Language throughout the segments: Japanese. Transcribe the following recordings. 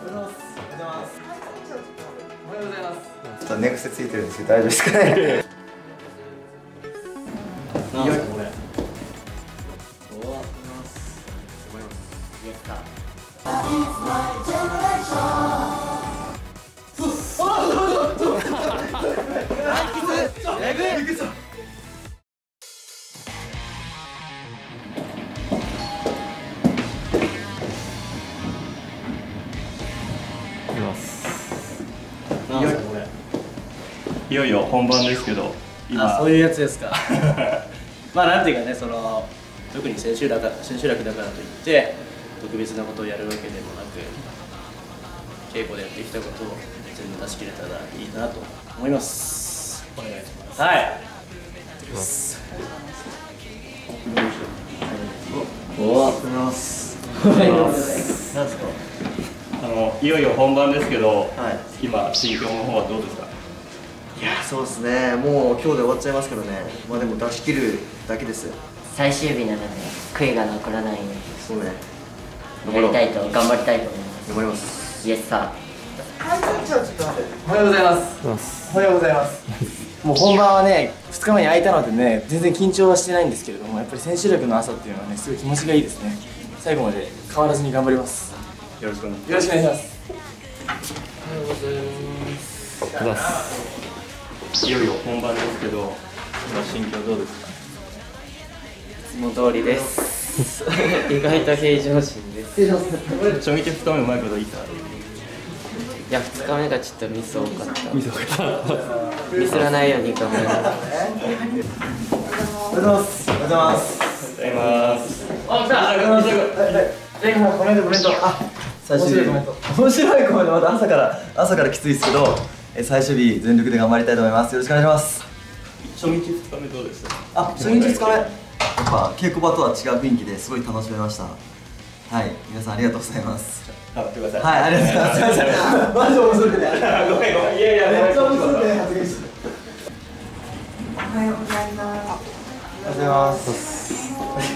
ちょっと寝癖ついてるんですけど大丈夫ですかね。 いよいよ本番ですけど、 今そういうやつですか。まあなんていうかね、特に千秋楽だからといって特別なことをやるわけでもなく、稽古でやってきたことを全部出し切れたらいいなと思います。お願いします。はい。 なんですか。いよいよ本番ですけど、今心境の方はどうですか。 いや、そうですね。もう今日で終わっちゃいますけどね。まあでも出し切るだけですよ。 最終日なので悔いが残らないように、 そうね。 頑張りたいと思います。 頑張ります。 イエスサおはようございます。おはようございます。もう本番はね、2日前に空いたのでね、全然緊張はしてないんですけれども、やっぱり千秋楽の朝っていうのはね、すごい気持ちがいいですね。最後まで変わらずに頑張ります。 よろしくお願いします。 よろしくお願いします。 おはようございます。 いよいよ本番ですけど、今心境どうですか。 いつも通りです。意外と平常心です。 初日2日目うまいこといいか。 いや、2日目がちょっとミス多かった。ミスらないように頑張ります。 おはようございます。おはようございます。 おはようございます。 あ、来た。コメント。 最終日。面白いコメント、また朝からきついですけど、最終日全力で頑張りたいと思います。よろしくお願いします。 初日2日目どうですか。 初日2日目。やっぱ稽古場とは違う雰囲気ですごい楽しめました。はい、皆さんありがとうございます。 頑張ってください。 はい、ありがとうございます。マジ面白くて。 ごめん。いや、 めっちゃ面白くて発言して。 おはようございます。 おはようございます。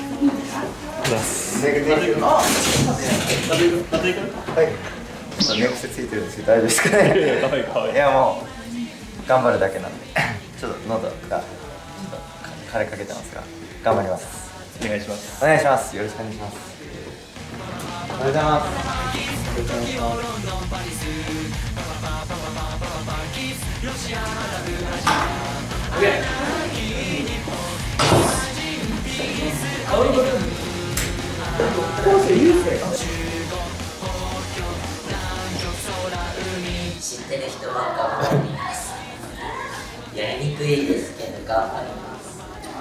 はい。寝癖ついてるんですけど大丈夫ですかね。いや、もう頑張るだけなんで、ちょっと喉がちょっと枯れかけてますが頑張ります。 お願いします。 お願いします。よろしくお願いします。おはようございます。 知ってる人は頑張ります。やりにくいですけど頑張ります。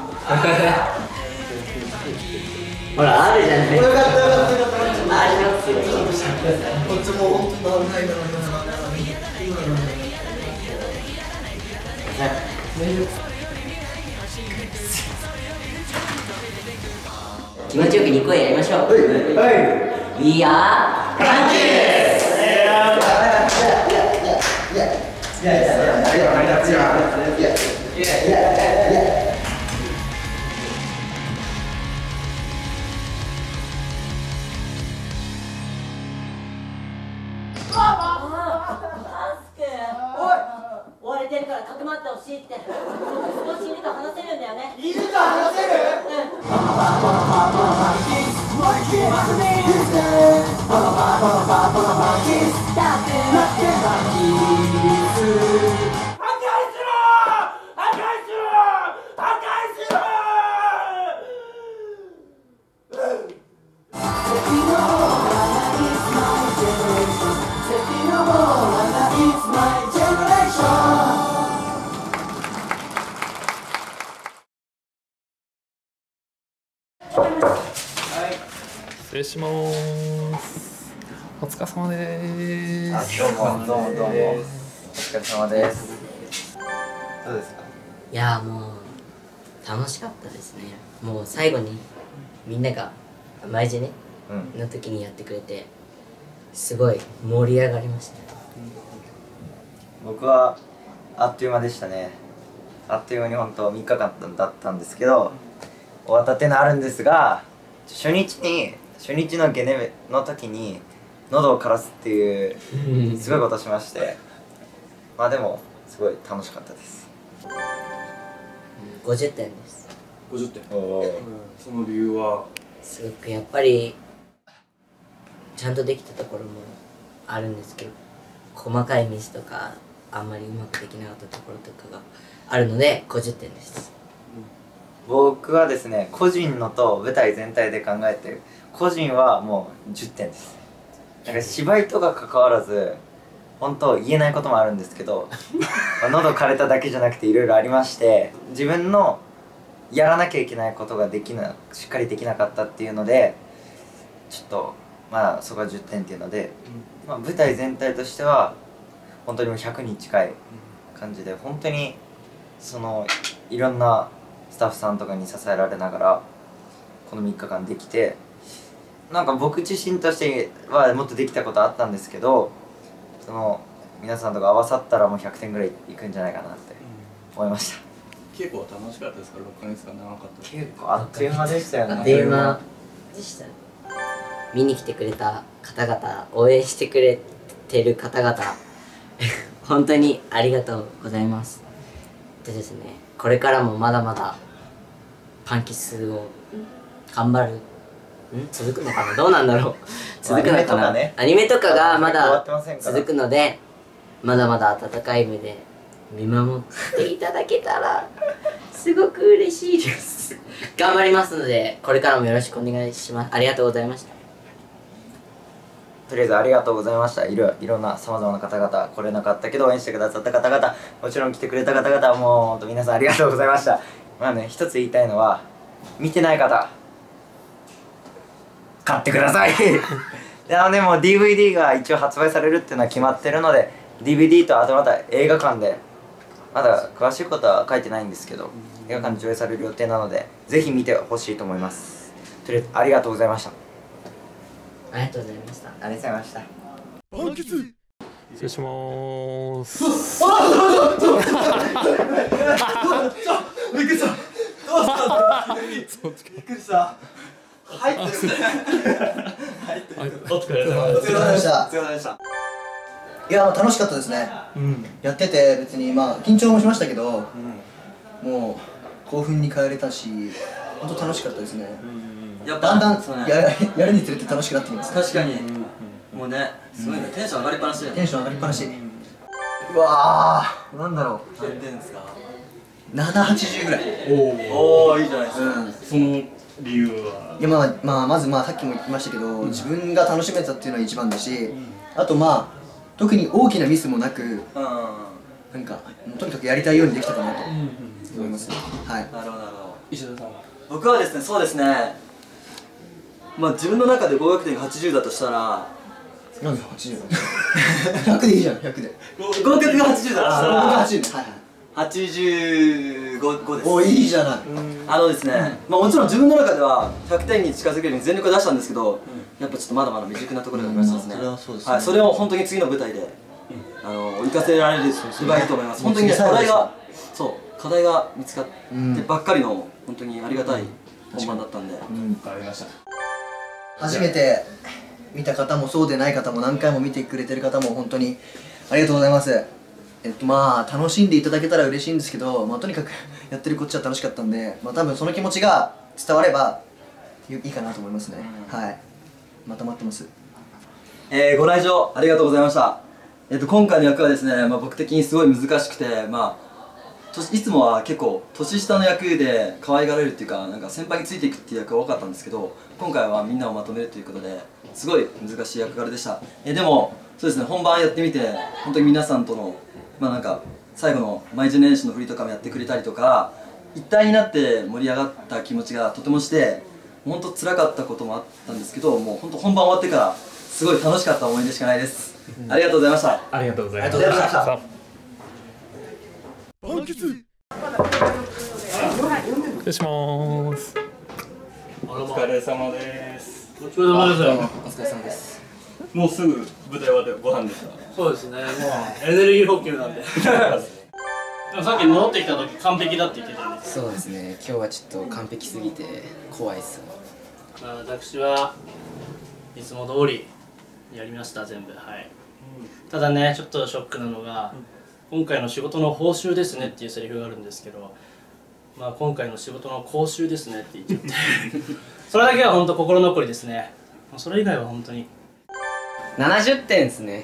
ほら、あるじゃないですか。ありますよ。 こっちも本当にないだろうな。 気持ちよく2個やりましょう。We are Monkeys! 追われてるからかくまってほしいって。少しいると話せるんだよね。いると話せる？ 失礼します。お疲れ様です。 どうも。お疲れ様です。どうですか。 いやー、もう楽しかったですね。もう最後にみんなが前ジェネの時にやってくれてすごい盛り上がりました。 僕はあっという間でしたね。あっという間に本当3日間だったんですけど、終わったっていうのはあるんですが、初日のゲネの時に喉を枯らすっていうすごいことをしまして、まあでもすごい楽しかったです。 50点です。 50点。その理由はすごくやっぱりちゃんとできたところもあるんですけど、細かいミスとかあんまりうまくできなかったところとかがあるので50点です。 僕はですね、個人のと舞台全体で考えて、個人はもう10点です。なんか芝居とか関わらず本当言えないこともあるんですけど喉枯れただけじゃなくていろいろありまして、自分のやらなきゃいけないことがしっかりできなかったっていうので、ちょっとまあそこは10点っていうので、まあ、舞台全体としては本当にもう100に近い感じで、本当にいろんなスタッフさんとかに支えられながらこの3日間できて、なんか僕自身としてはもっとできたことあったんですけど、皆さんとか合わさったらもう100点ぐらいいくんじゃないかなって思いました。 稽古は楽しかったですか？6ヶ月間長かったです。 稽古あっという間でしたよね。 あっという間でしたね。見に来てくれた方々、応援してくれてる方々本当にありがとうございます。でですね、これからもまだまだパンキスを頑張る続くのかな、どうなんだろう続くのかな、アニメとかがまだ続くので、まだまだ温かい目で見守っていただけたらすごく嬉しいです頑張りますので、これからもよろしくお願いします。ありがとうございました。 とりあえずありがとうございました。いろんなさまざまな方々、来れなかったけど応援してくださった方々、もちろん来てくれた方々、もう本当皆さんありがとうございました。まあね、一つ言いたいのは、見てない方買ってくださいでも DVD が一応発売されるっていうのは決まってるので、 DVD とあとまた映画館で、まだ詳しいことは書いてないんですけど、映画館で上映される予定なのでぜひ見てほしいと思います。とりあえずありがとうございました。 ありがとうございました。 ありがとうございました。 失礼しまーす。 びっくりした。どうしたびっくりした。入ってる。 お疲れ様お疲れ様でした。 お疲れ様でした。 いや楽しかったですね。やってて別にまあ緊張もしましたけど、もう興奮に変えれたし、本当楽しかったですね。だんだんやるにつれて楽しくなってきます。 確かに。もうね、すごいね、テンション上がりっぱなしで。 テンション上がりっぱなし。うわー、なんだろう。 何点ですか ？780ぐらい。 おお、いいじゃないですか。 その理由は？ いやまずさっきも言いましたけど、自分が楽しめたっていうのは一番だし、あと特に大きなミスもなく、なんかとにかくやりたいようにできたかなと思います。はい。 なるほどなるほど。 石田さんは？ 僕はですね、そうですね。自分の中で合格点が80だとしたら、 なんで80 100でいいじゃん。100で合格が80だとしたら 80ね。はいはい。 85です。 お、いいじゃない。 ですね、もちろん自分の中では100点に近づけるように全力を出したんですけど、やっぱちょっとまだまだ未熟なところがありましたですね。はい、それを本当に次の舞台で生かせられればいいと思います。本当にね、課題が見つかってばっかりの本当にありがたい本番だったんで。 分かりました。 初めて見た方もそうでない方も何回も見てくれてる方も本当にありがとうございます。楽しんでいただけたら嬉しいんですけど、とにかくやってるこっちは楽しかったんで、多分その気持ちが伝わればいいかなと思いますね。はい、また待ってます。 ご来場ありがとうございました。今回の役はですね、僕的にすごい難しくて、いつもは結構年下の役で可愛がられるっていうか、なんか先輩についていくっていう役が多かったんですけど、今回はみんなをまとめるということですごい難しい役柄でした。でもそうですね、本番やってみて本当に皆さんとのなんか最後のマイジェネレーションの振りとかもやってくれたりとか、一体になって盛り上がった気持ちがとてもして、本当辛かったこともあったんですけど、もう本当本番終わってからすごい楽しかった思い出しかないです。ありがとうございました。 ありがとうございました。失礼します。 お疲れ様です。 お疲れ様です。 お疲れ様です。 もうすぐ舞台終わってご飯ですか？ そうですね、もうエネルギー補給なんで。でもさっき戻ってきた時完璧だって言ってたんです。 そうですね、今日はちょっと完璧すぎて怖いです。 私はいつも通りやりました全部。はい、ただねちょっとショックなのが、今回の仕事の報酬ですねっていうセリフがあるんですけど、まあ今回の仕事の講習ですねって言っちゃってそれだけは本当心残りですね。それ以外は本当に 70点ですね。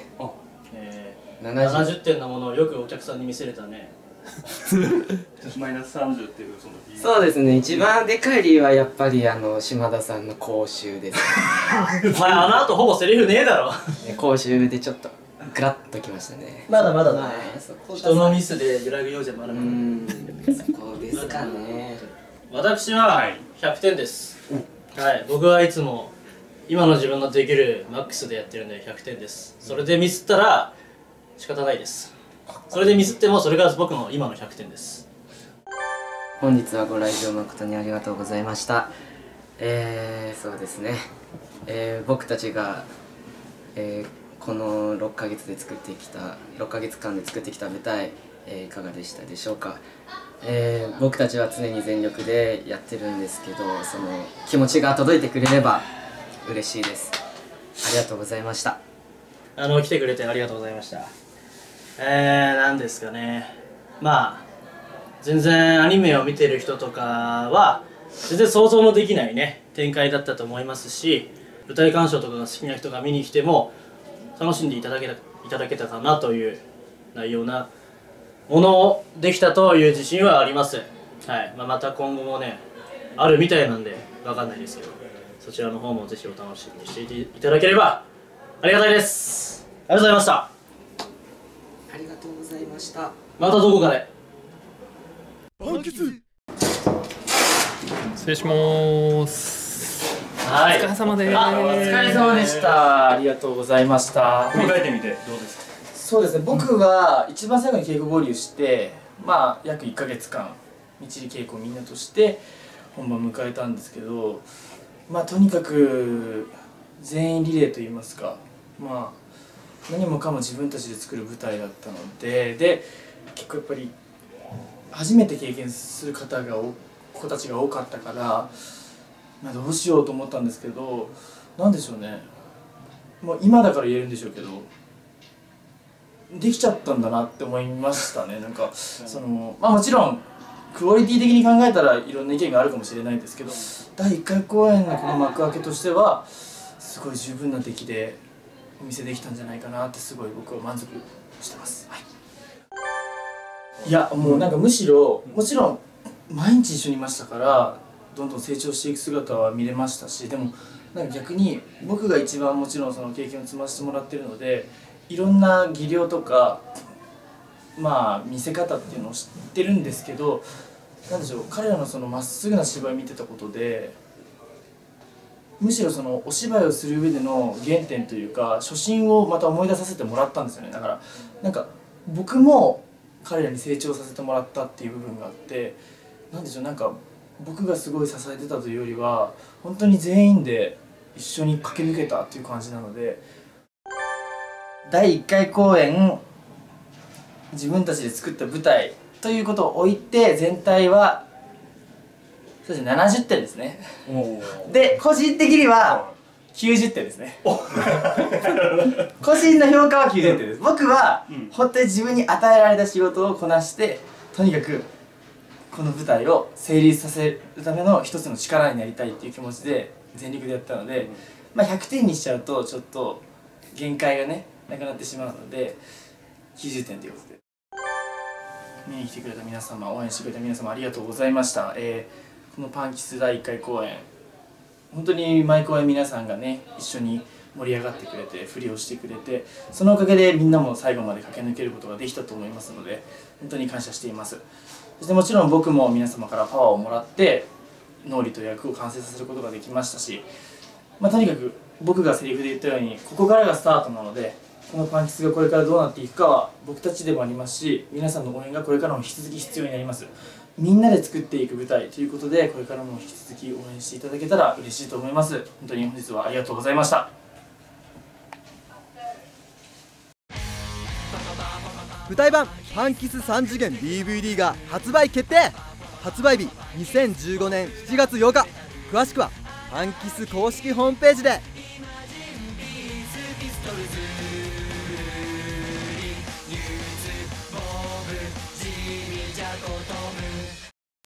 70点のものをよくお客さんに見せれたねマイナス30っていうそのそうですね、一番でかい理由はやっぱり島田さんの講習ですお前あの後ほぼセリフねえだろ講習でちょっとグラッときましたね。 まだまだだね。人のミスで揺らぐようじゃまだまだ。 そこですかね。 私は100点です。はい、僕はいつも今の自分のできるマックスでやってるんで100点です。それでミスったら仕方ないです。それでミスってもそれが僕の今の100点です。 本日はご来場誠にありがとうございました。そうですね、僕たちが、この6ヶ月間で作ってきた舞台、いかがでしたでしょうか。僕たちは常に全力でやってるんですけど、その気持ちが届いてくれれば嬉しいです。ありがとうございました。 来てくれてありがとうございました。なんですかね、まあ全然アニメを見てる人とかは全然想像もできないね展開だったと思いますし、舞台鑑賞とかが好きな人が見に来ても楽しんでいただけたかなという内容なものをできたという自信はあります。はい、また今後もねあるみたいなんでわかんないですけど、そちらの方もぜひお楽しみにしていただければありがたいです。ありがとうございました。 ありがとうございました。 またどこかで。 失礼します。 はい、 お疲れ様です。 お疲れ様でした。ありがとうございました。 振り返ってみてどうですか。 そうですね、僕は一番最後に稽古合流して、約1ヶ月間みっちり稽古をみんなとして本番迎えたんですけど、とにかく全員リレーといいますか、何もかも自分たちで作る舞台だったので、結構やっぱり初めて経験する子たちが多かったから、どうしようと思ったんですけど、なんでしょうね、もう今だから言えるんでしょうけど、できちゃったんだなって思いましたね。なんかもちろんクオリティ的に考えたらいろんな意見があるかもしれないんですけど、第1回公演のこの幕開けとしてはすごい十分な出来でお見せできたんじゃないかなってすごい僕は満足してます。はい、いやもうなんかむしろもちろん毎日一緒にいましたからどんどん成長していく姿は見れましたし、でもなんか逆に僕が一番もちろんその経験を積ませてもらってるので、いろんな技量とか見せ方っていうのを知ってるんですけど、なんでしょう、彼らのそのまっすぐな芝居を見てたことで、むしろそのお芝居をする上での原点というか初心をまた思い出させてもらったんですよね。だからなんか僕も彼らに成長させてもらったっていう部分があって、なんでしょう、なんか僕がすごい支えてたというよりは本当に全員で一緒に駆け抜けたっていう感じなので、第1回公演自分たちで作った舞台ということを置いて全体はそうですね70点ですね。で個人的には90点ですね。個人の評価は90点です。僕は本当に自分に与えられた仕事をこなして、とにかくこの舞台を成立させるための一つの力になりたいっていう気持ちで全力でやったので、100点にしちゃうとちょっと限界がねなくなってしまうので90点ということで、見に来てくれた皆様、応援してくれた皆様ありがとうございました。このパンキス第1回公演、本当に毎公演皆さんがね一緒に盛り上がってくれて振りをしてくれて、そのおかげでみんなも最後まで駆け抜けることができたと思いますので本当に感謝しています。そしてもちろん僕も皆様からパワーをもらって脳裏と役を完成させることができましたし、とにかく僕がセリフで言ったようにここからがスタートなので、このパンキスがこれからどうなっていくかは僕たちでもありますし、皆さんの応援がこれからも引き続き必要になります。みんなで作っていく舞台ということで、これからも引き続き応援していただけたら嬉しいと思います。本当に本日はありがとうございました。 舞台版パンキス3次元 DVD が発売決定。発売日2015年7月8日。詳しくはパンキス公式ホームページで